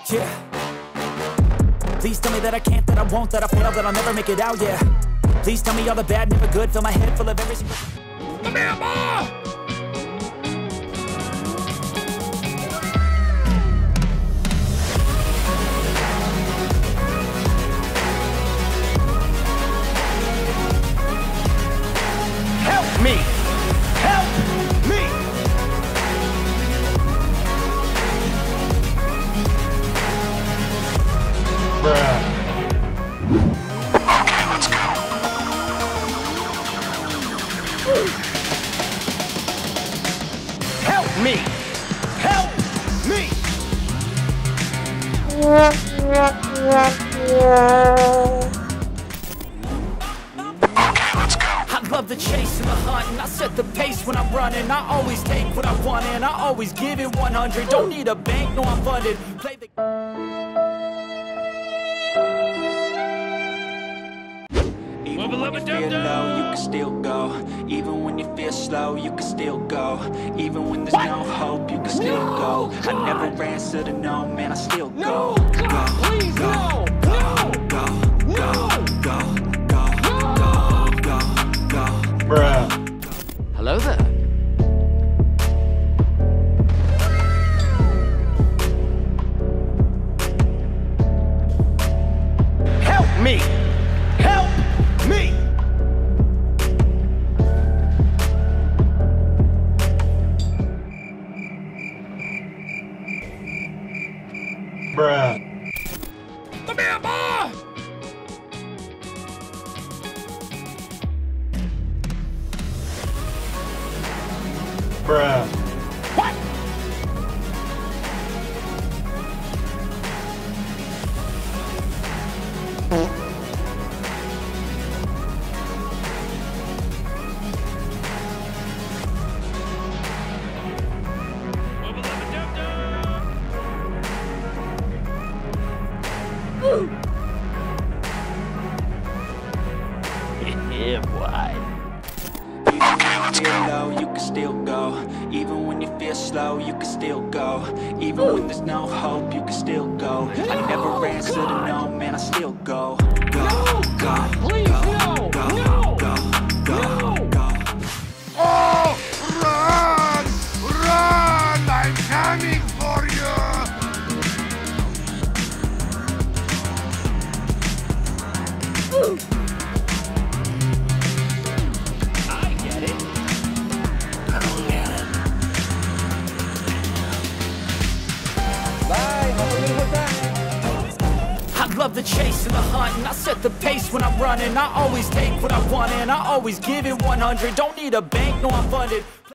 Yeah. Please tell me that I can't, that I won't, that I fail, that I'll never make it out, yeah. Please tell me all the bad, never good, fill my head full of every single... Help me! Help me! Bruh. Okay, let's go. Help me! Help me! Okay, let's go. I love the chase and the hunt, and I set the pace when I'm running. I always take what I want and I always give it 100. Don't need a bank, no, I'm funded. Play the... Even when you feel low, you can still go. Even when you feel slow, you can still go. Even when there's no hope, you can still go. I never answer to no, man, I still go. Please, no! Bruh. Hello there. Help me! Help me! Bruh. Bruh. What? Yeah, boy. Even when you feel low, you can still go. Even when you feel slow, you can still go. Even when there's no hope, you can still go. I never answer to no, man, I still go. Please, no! No! No! Oh, run! Run! I'm coming for you! I get it. I don't get it. Bye, hopefully we're back. I love the chase and the hunt, and I set the pace when I'm running. I always take what I want and I always give it 100. Don't need a bank, no, I'm funded.